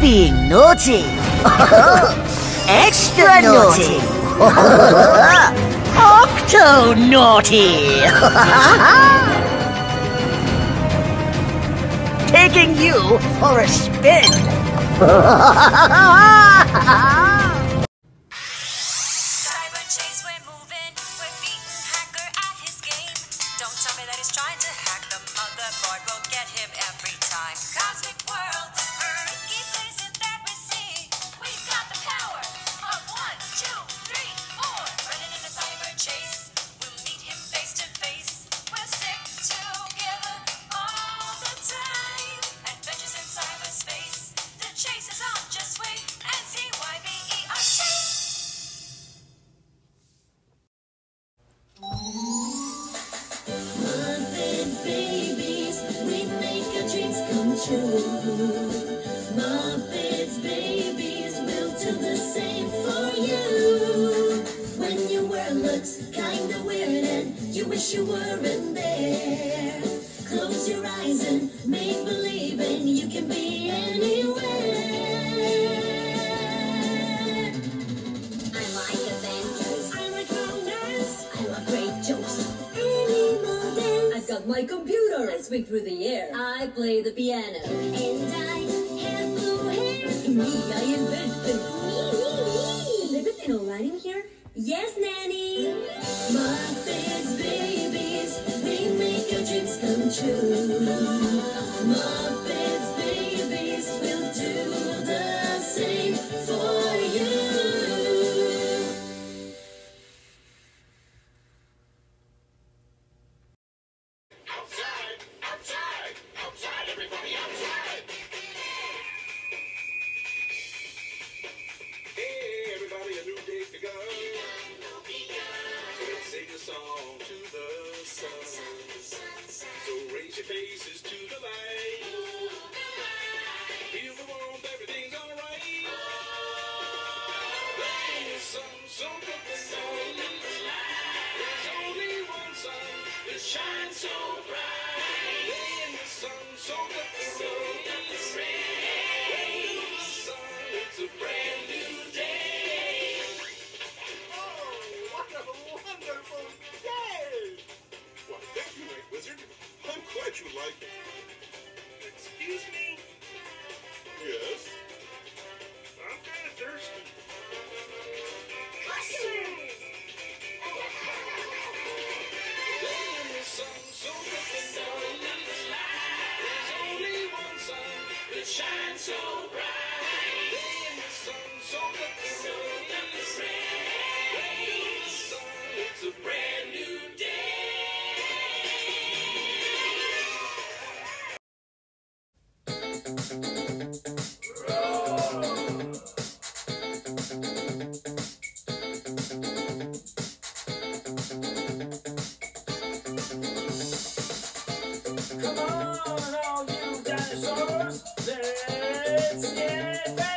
being naughty. Extra naughty. Octo naughty. Taking you for a spin. Cyber chase, we're moving. We're beating hacker at his game. Don't tell me that he's trying to hack the motherboard. We'll get him every time. Cosmic worlds, freaky places that we see. We've got the power of 1, 2, 3, 4. Running in a cyber chase. We'll meet him face to face. We'll stick together all the time. Adventures in cyberspace. The chase is on. Just wait and see why we are chase. Muppet babies, we make our dreams come true. Muppets babies, we'll do the same for you. When your world looks kinda weird and you wish you weren't there, close your eyes and make believe and you can be anywhere. I like adventures, I like romance, I like great jokes. I've got my computer. I swing through the air. I play the piano. And I have blue hair. Me, I invent things. Is everything all right in here? Yes, Nanny. Muppets babies, we make our dreams come true. Muppets babies, we'll do the same for you. Outside, everybody outside! Hey, everybody, a new day begun. So let's sing a song to the sun. So raise your faces to the light. Feel the warmth, everything's alright. The sun, so good the sun. There's only one sun that shines so bright. So good the sun, it's a brand new day. Oh, what a wonderful day! Why, thank you, Night Wizard. I'm glad you like it. Excuse me? Yes? I'm kind of thirsty. So good the sun, shine so bright. In the sun, so good the sun, it's a brand new Come on, all you dinosaurs, let's get back.